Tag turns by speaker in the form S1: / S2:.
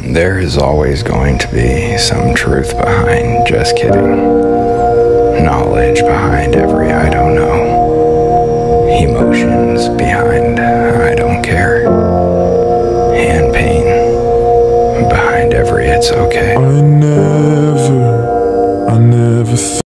S1: There is always going to be some truth behind just kidding. Knowledge behind every I don't know. Emotions behind I don't care. And pain behind every it's okay.
S2: I never